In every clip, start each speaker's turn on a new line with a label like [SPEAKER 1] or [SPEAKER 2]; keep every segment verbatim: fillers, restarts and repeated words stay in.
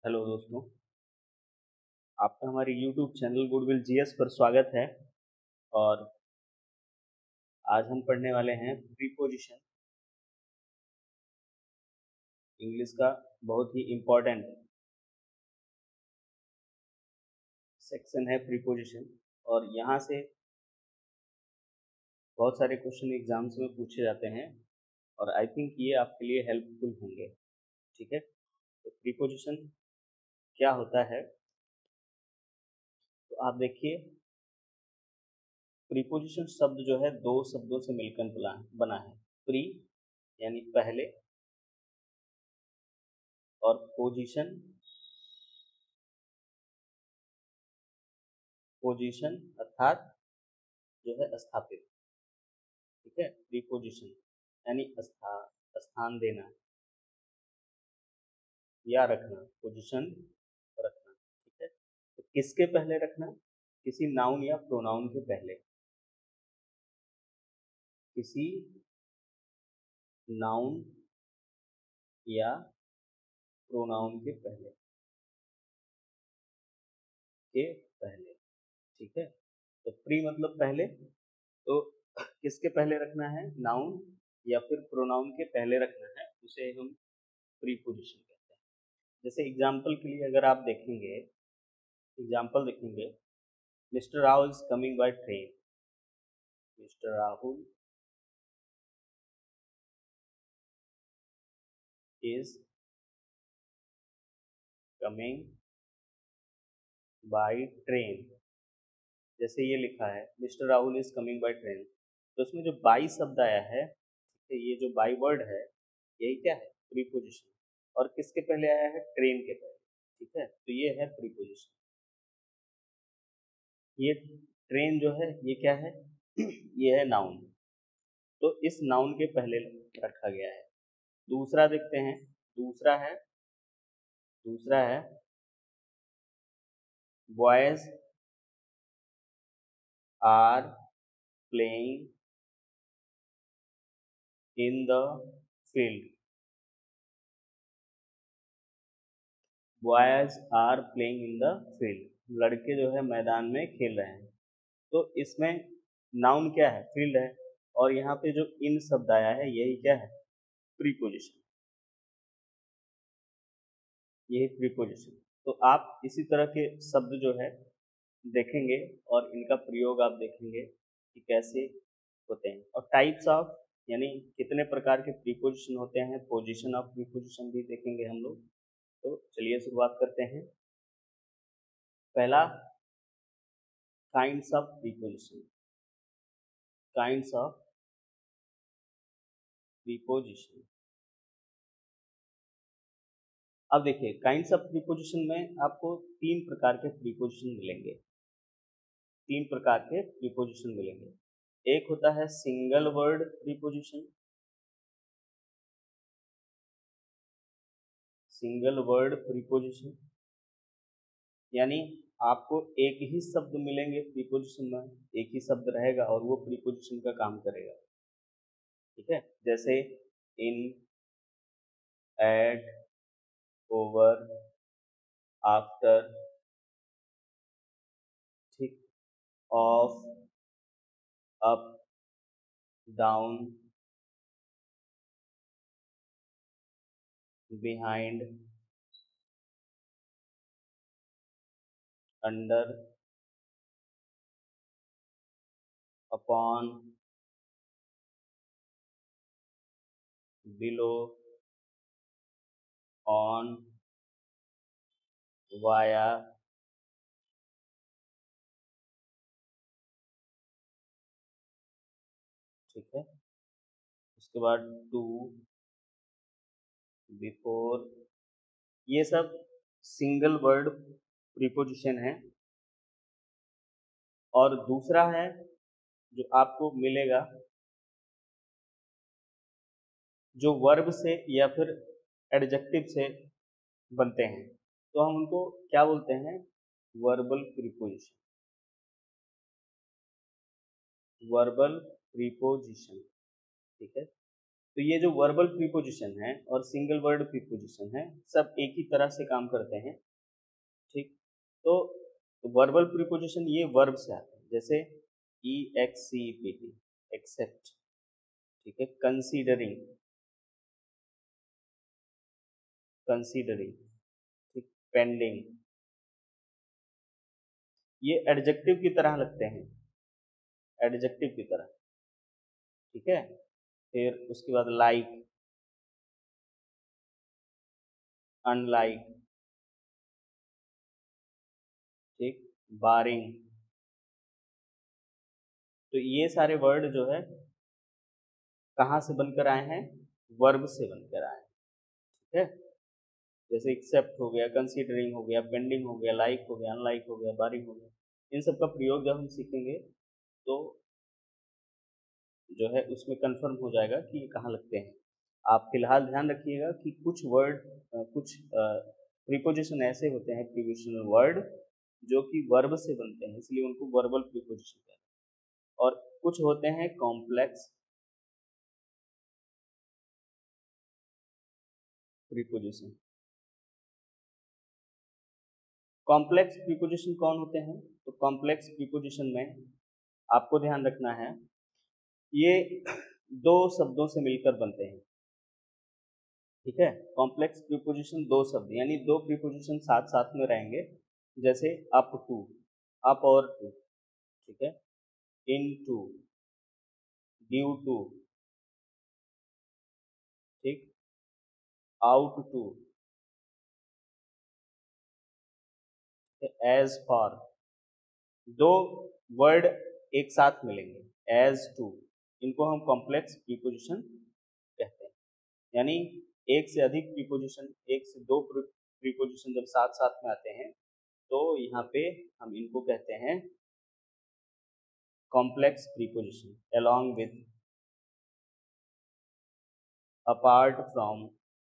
[SPEAKER 1] Hello दोस्तों, आपका हमारे यूट्यूब चैनल गुडविल जीएस पर स्वागत है। और आज हम पढ़ने वाले हैं प्रीपोजिशन। इंग्लिश का बहुत ही इम्पोर्टेंट सेक्शन है प्रीपोजिशन। और यहाँ से बहुत सारे क्वेश्चन एग्जाम्स में पूछे जाते हैं और आई थिंक ये आपके लिए हेल्पफुल होंगे। ठीक है, तो प्रीपोजिशन क्या होता है, तो आप देखिए, प्रीपोजिशन शब्द जो है दो शब्दों से मिलकर बना बना है। प्री यानी पहले, और पोजीशन पोजीशन अर्थात जो है स्थापित। ठीक है, प्रीपोजिशन यानी स्था स्थान देना या रखना, पोजीशन रखना। ठीक है, तो किसके पहले रखना? किसी नाउन या प्रोनाउन के पहले। किसी नाउन या प्रोनाउन के पहले के पहले ठीक है, तो प्री मतलब पहले, तो किसके पहले रखना है? नाउन या फिर प्रोनाउन के पहले रखना है, उसे हम प्रीपोजिशन कहते हैं। जैसे एग्जाम्पल के लिए अगर आप देखेंगे, एग्जाम्पल देखेंगे, mister Rahul is coming by train. Mister Rahul is coming by train। जैसे ये लिखा है mister Rahul is coming by train, तो उसमें जो बाई शब्द आया है, तो ये जो बाई वर्ड है, यही क्या है? प्रीपोजिशन। और किसके पहले आया है? ट्रेन के पहले। ठीक है, तो ये है प्रीपोजिशन। ये ट्रेन जो है ये क्या है? ये है नाउन, तो इस नाउन के पहले रखा गया है। दूसरा देखते हैं, दूसरा है दूसरा है boys are playing in the field. Boys are playing in the field, लड़के जो है मैदान में खेल रहे हैं। तो इसमें नाउन क्या है? फील्ड है। और यहाँ पे जो इन शब्द आया है, यही क्या है? प्रीपोजिशन। यही प्रीपोजिशन। तो आप इसी तरह के शब्द जो है देखेंगे और इनका प्रयोग आप देखेंगे कि कैसे होते हैं। और टाइप्स ऑफ यानी कितने प्रकार के प्रीपोजिशन होते हैं, पोजीशन ऑफ प्रीपोजिशन भी देखेंगे हम लोग। तो चलिए शुरुआत करते हैं। पहला, kinds of preposition. Kinds of preposition. अब देखिए, काइंड्स ऑफ प्रीपोजिशन में आपको तीन प्रकार के प्रीपोजिशन मिलेंगे। तीन प्रकार के प्रीपोजिशन मिलेंगे। एक होता है single word preposition. Single word preposition यानी आपको एक ही शब्द मिलेंगे प्रीपोजिशन में, एक ही शब्द रहेगा और वो प्रीपोजिशन का काम करेगा। ठीक है, जैसे इन, एट, ओवर, आफ्टर, ठीक, of, up, down, behind, under, upon, below, on, via, ठीक है। उसके बाद टू, बिफोर, ये सब सिंगल वर्ड प्रीपोजिशन है। और दूसरा है जो आपको मिलेगा, जो वर्ब से या फिर एडजेक्टिव से बनते हैं, तो हम उनको क्या बोलते हैं? Verbal preposition. वर्बल प्रीपोजिशन, ठीक है। तो ये जो वर्बल प्रीपोजिशन है और सिंगल वर्ड प्रीपोजिशन है, सब एक ही तरह से काम करते हैं, ठीक। तो वर्बल प्रीपोजिशन ये वर्ब से आते हैं, जैसे E X C P T, except, ठीक है, कंसीडरिंग, कंसीडरिंग, ठीक, पेंडिंग, ये एडजेक्टिव की तरह लगते हैं, एडजेक्टिव की तरह, ठीक है। फिर उसके बाद लाइक, अनलाइक, ठीक, बारिंग। तो ये सारे वर्ड जो है कहाँ से बनकर आए हैं, वर्ब से बनकर आए हैं, ठीक है। जैसे एक्सेप्ट हो गया, कंसीडरिंग हो गया, पेंडिंग हो गया, लाइक हो गया, अनलाइक हो गया, बारिंग हो गया, इन सब का प्रयोग जब हम सीखेंगे तो जो है उसमें कंफर्म हो जाएगा कि ये कहाँ लगते हैं। आप फिलहाल ध्यान रखिएगा कि कुछ वर्ड, कुछ प्रीपोजिशन ऐसे होते हैं, प्रीपोजिशनल वर्ड, जो कि वर्ब से बनते हैं, इसलिए उनको वर्बल प्रीपोजिशन कहते हैं। और कुछ होते हैं कॉम्प्लेक्स प्रीपोजिशन। कॉम्प्लेक्स प्रीपोजिशन कौन होते हैं? तो कॉम्प्लेक्स प्रीपोजिशन में आपको ध्यान रखना है, ये दो शब्दों से मिलकर बनते हैं, ठीक है। कॉम्प्लेक्स प्रीपोजिशन दो शब्द, यानी दो प्रीपोजिशन साथ साथ में रहेंगे, जैसे अप टू, अप और टू, ठीक है, इन टू, ड्यू टू, ठीक, आउट टू, एज फॉर। दो वर्ड एक साथ मिलेंगे, एज टू, इनको हम कॉम्प्लेक्स प्रीपोजिशन कहते हैं। यानी एक से अधिक प्रीपोजिशन, एक से दो प्रीपोजिशन जब साथ साथ में आते हैं तो यहाँ पे हम इनको कहते हैं complex preposition, along with, apart from,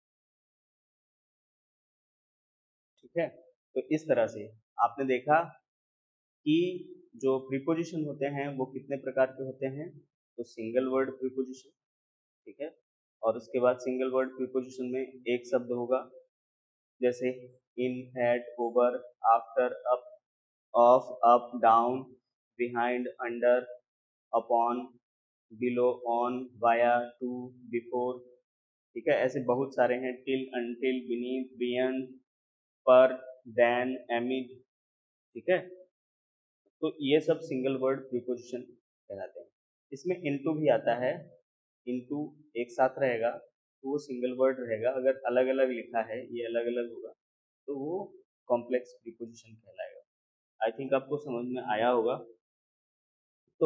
[SPEAKER 1] ठीक है। तो इस तरह से आपने देखा कि जो प्रीपोजिशन होते हैं वो कितने प्रकार के होते हैं। तो सिंगल वर्ड प्रीपोजिशन, ठीक है, और उसके बाद सिंगल वर्ड प्रीपोजिशन में एक शब्द होगा, जैसे in, at, over, after, up, of, up, down, behind, under, upon, below, on, via, to, before, ठीक है। ऐसे बहुत सारे हैं, till, until, beneath, beyond, per, than, amid, ठीक है। तो ये सब सिंगल वर्ड प्रीपोजिशन कहलाते हैं। इसमें इनटू भी आता है, इनटू एक साथ रहेगा तो वो सिंगल वर्ड रहेगा, अगर अलग अलग लिखा है, ये अलग अलग होगा तो वो कॉम्प्लेक्स प्रीपोजिशन कहलाएगा। आई थिंक आपको समझ में आया होगा। तो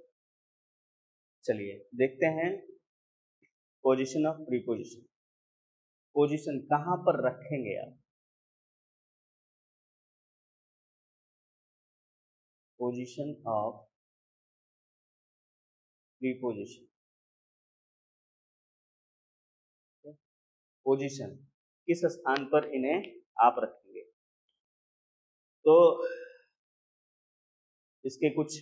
[SPEAKER 1] चलिए देखते हैं पोजीशन ऑफ प्रीपोजिशन। पोजीशन कहाँ पर रखेंगे आप? पोजीशन ऑफ प्रीपोजिशन, पोजीशन किस स्थान पर इन्हें आप रखेंगे? तो इसके कुछ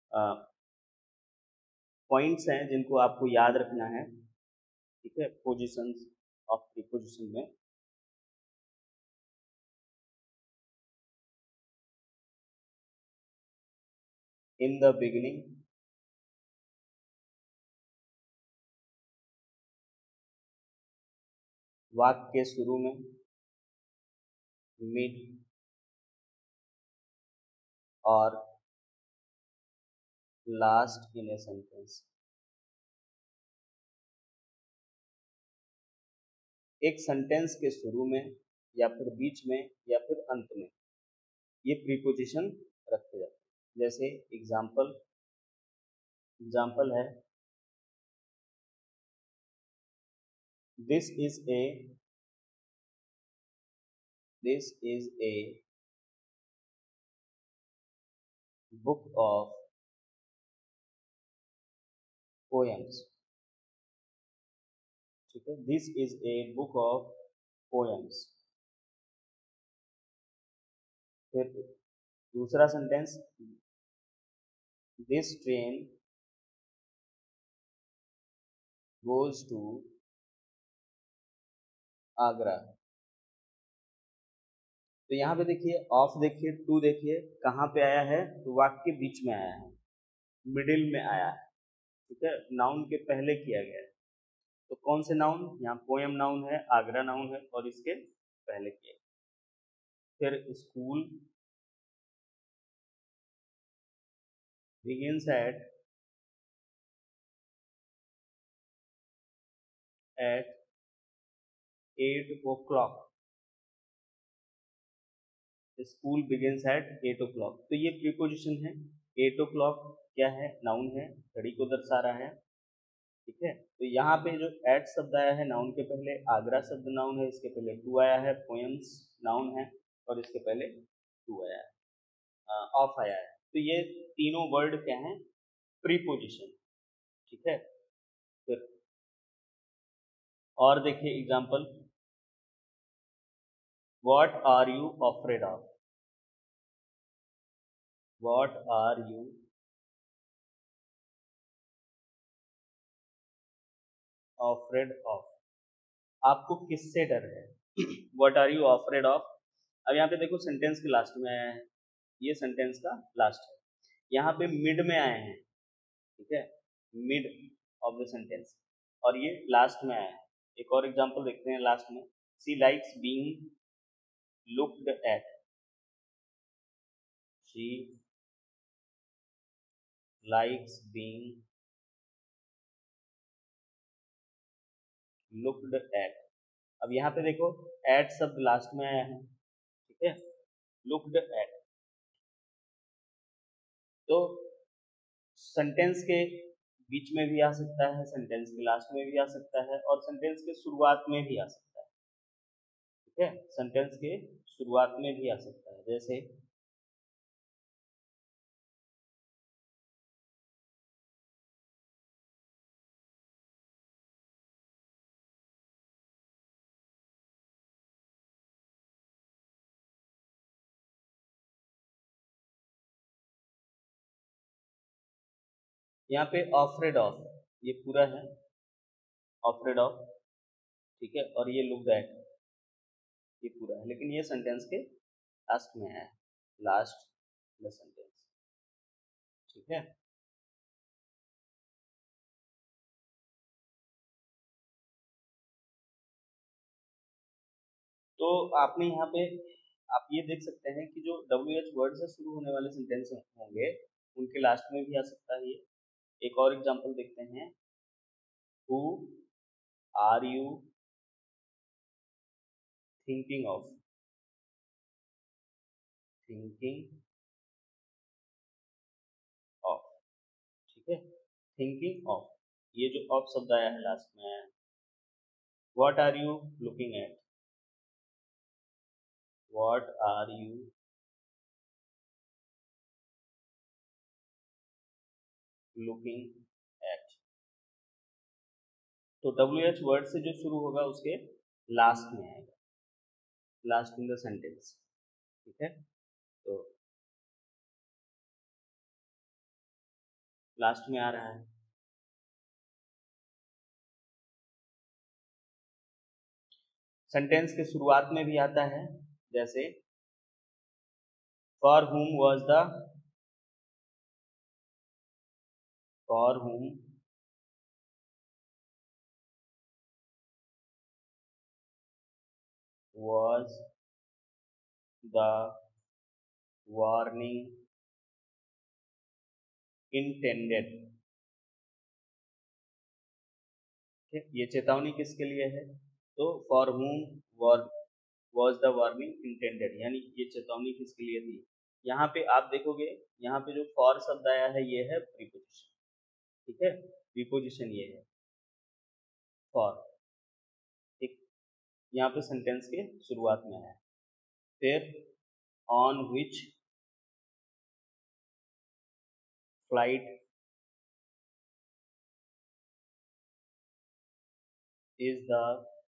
[SPEAKER 1] पॉइंट्स हैं जिनको आपको याद रखना है, ठीक है, पोजीशंस ऑफ प्रीपोजिशन में। इन द बिगिनिंग, वाक्य के शुरू में, मिड, और लास्ट इन ए सेंटेंस। एक सेंटेंस के शुरू में या फिर बीच में या फिर अंत में ये प्रीपोजिशन रखे जाते हैं। जैसे एग्जाम्पल, एग्जाम्पल है this is a, this is a book of poems, ठीक है, this is a book of poems. फिर दूसरा sentence, this train goes to Agra. तो यहाँ पे देखिए ऑफ देखिए, टू देखिए कहाँ पे आया है, तो वाक्य के बीच में आया है, मिडिल में आया है, ठीक है, नाउन के पहले किया गया है। तो कौन से नाउन, यहाँ पोएम नाउन है, आगरा नाउन है और इसके पहले किया। फिर school begins at at eight o'clock. School begins at eight o'clock. तो ये प्रीपोजिशन है। एट ओ क्लॉक क्या है, नाउन है, घड़ी को दर्शा रहा है, ठीक है। तो यहाँ पे जो एट शब्द आया है नाउन के पहले, आगरा शब्द नाउन है, इसके पहले टू आया है, पोएम्स नाउन है और इसके पहले टू आया है, ऑफ आया है। तो ये तीनों वर्ड क्या हैं, प्रीपोजिशन, ठीक है। फिर और देखिए example, what are you afraid of, what are you afraid of, आपको किससे डर है, what are you afraid of. अब यहाँ पे देखो सेंटेंस के लास्ट में आया है, ये सेंटेंस का लास्ट है, यहाँ पे मिड में आए हैं, ठीक है, मिड ऑफ द सेंटेंस, और ये लास्ट में आया है। एक और एग्जांपल देखते हैं लास्ट में, she likes being looked at, she likes being looked at. अब यहाँ पे देखो एट शब्द लास्ट में आया है, ठीक है, लुक्ड एट। तो सेंटेंस के बीच में भी आ सकता है, सेंटेंस के लास्ट में भी आ सकता है और सेंटेंस के शुरुआत में भी आ सकता है, ठीक है, सेंटेंस के शुरुआत में भी आ सकता है। जैसे यहाँ पे ऑफ्रेड ऑफ, ये पूरा है ऑफ्रेड ऑफ, ठीक है, और ये लुक्ड एट, ये पूरा है, लेकिन ये सेंटेंस के लास्ट में है, लास्ट द सेंटेंस, ठीक है। तो आपने यहाँ पे आप ये देख सकते हैं कि जो डब्ल्यू एच वर्ड से शुरू होने वाले सेंटेंस होंगे उनके लास्ट में भी आ सकता है ये। एक और एग्जांपल देखते हैं, who are you thinking of, thinking of, ठीक है, थिंकिंग ऑफ, ये जो ऑफ शब्द आया है लास्ट में आया है। What are you looking at, what are you looking at. तो डब्ल्यू एच वर्ड से जो शुरू होगा उसके लास्ट में आएगा, लास्ट इन द सेंटेंस, ठीक है। तो लास्ट में आ रहा है। सेंटेंस के शुरुआत में भी आता है, जैसे for whom was the, for whom was the warning intended, ठीक, ये चेतावनी किसके लिए है, तो for whom was the warning intended, यानी ये चेतावनी किसके लिए थी। यहाँ पे आप देखोगे, यहाँ पे जो फॉर शब्द आया है ये है प्रीपोजिशन, ठीक है, प्रीपोजिशन ये है फॉर, ठीक, यहाँ पे सेंटेंस के शुरुआत में है। फिर on which flight is the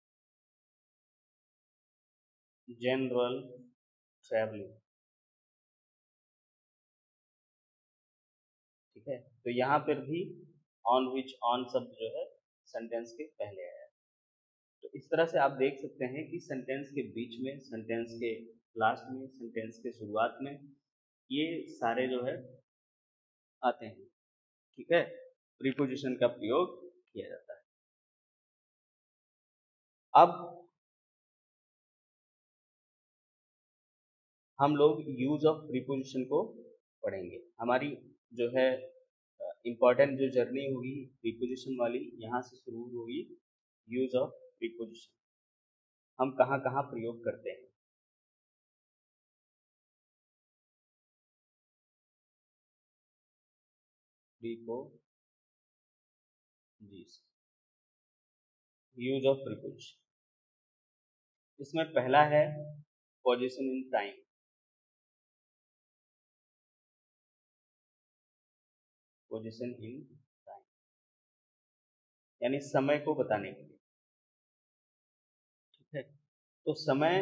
[SPEAKER 1] general traveling, ठीक है। तो यहाँ पर भी ऑन विच, ऑन शब्द जो है सेंटेंस के पहले आया। तो इस तरह से आप देख सकते हैं कि सेंटेंस के बीच में, सेंटेंस के लास्ट में, सेंटेंस के शुरुआत में ये सारे जो है आते हैं। ठीक है, प्रीपोजिशन का प्रयोग किया जाता है। अब हम लोग यूज ऑफ प्रीपोजिशन को पढ़ेंगे। हमारी जो है इम्पोर्टेंट जो जर्नी होगी प्रीपोजिशन वाली, यहाँ से शुरू होगी यूज ऑफ प्रीपोजिशन। हम कहाँ कहाँ प्रयोग करते हैं। प्रीपोजिशन, यूज ऑफ प्रीपोजिशन, इसमें पहला है position in time. Position in time यानी समय को बताने के लिए। ठीक है, तो समय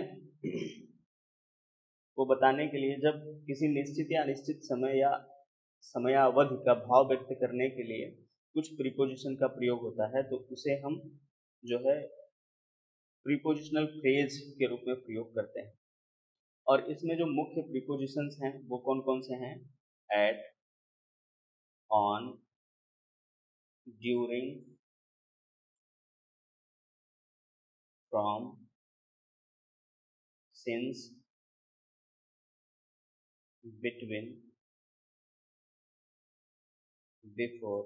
[SPEAKER 1] को बताने के लिए जब किसी निश्चित या अनिश्चित समय या समयावधि का भाव व्यक्त करने के लिए कुछ प्रीपोजिशन का प्रयोग होता है, तो उसे हम जो है प्रीपोजिशनल फ्रेज के रूप में प्रयोग करते हैं। और इसमें जो मुख्य प्रीपोजिशंस हैं वो कौन कौन से हैं? At, on, during, from, since, between, before,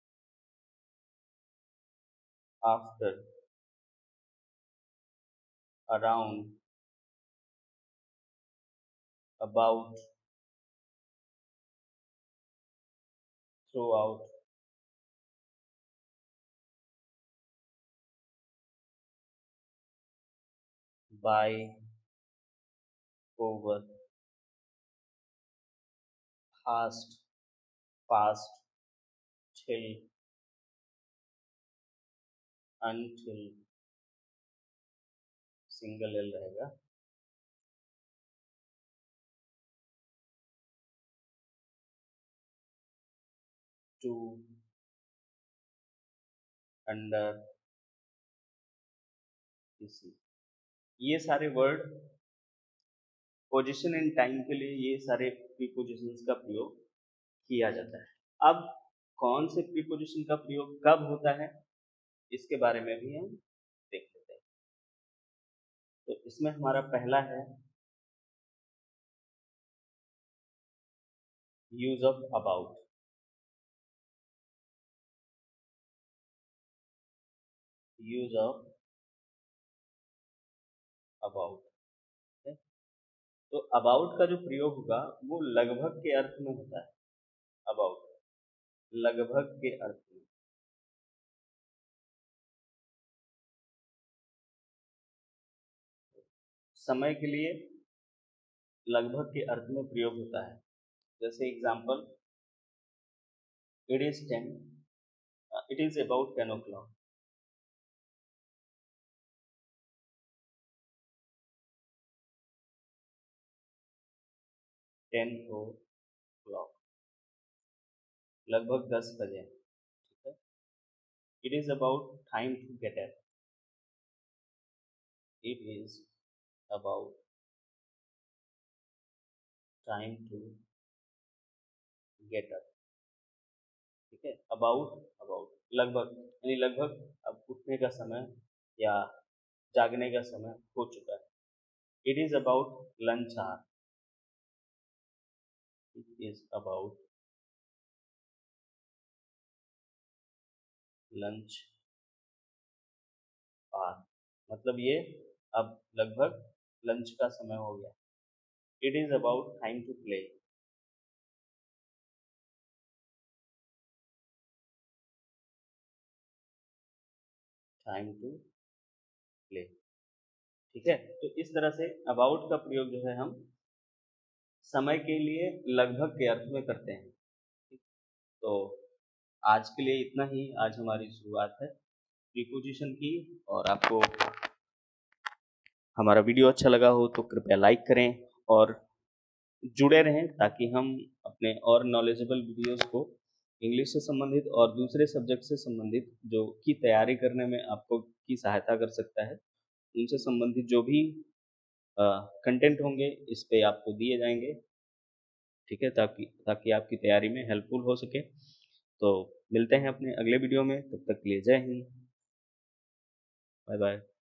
[SPEAKER 1] after, around, about, throughout, by, over, past, past, till, until, single L रहेगा, टू, अंडर, इसी। ये सारे वर्ड पोजीशन इन टाइम के लिए ये सारे प्रीपोजिशंस का प्रयोग किया जाता है। अब कौन से प्रीपोजिशन का प्रयोग कब होता है इसके बारे में भी हम देख लेते हैं। तो इसमें हमारा पहला है use of about. Use of about, तो अबाउट का जो प्रयोग होगा वो लगभग के अर्थ में होता है। अबाउट लगभग के अर्थ में, समय के लिए लगभग के अर्थ में प्रयोग होता है। जैसे example, it is ten, it is about ten o'clock. Ten o'clock, लगभग दस बजे। ठीक है, it is about time to get up. It is about time to get up. ठीक है, अबाउट अबाउट लगभग यानी लगभग अब उठने का समय या जागने का समय हो चुका है। It is about lunch hour. It is about lunch hour, मतलब ये अब लगभग लंच का समय हो गया। It is about time to play. Time to play. ठीक है, तो इस तरह से अबाउट का प्रयोग जो है हम समय के लिए लगभग के अर्थ में करते हैं। तो आज के लिए इतना ही। आज हमारी शुरुआत है प्रीपोजिशन की, और आपको हमारा वीडियो अच्छा लगा हो तो कृपया लाइक करें और जुड़े रहें ताकि हम अपने और नॉलेजेबल वीडियोस को इंग्लिश से संबंधित और दूसरे सब्जेक्ट से संबंधित जो की तैयारी करने में आपको की सहायता कर सकता है, उनसे संबंधित जो भी अ, कंटेंट होंगे इस पे आपको दिए जाएँगे, ठीक है? ताकि ताकि आपकी तैयारी में हेल्पफुल हो सके। तो मिलते हैं अपने अगले वीडियो में, तब तक के लिए जय हिंद। Bye bye.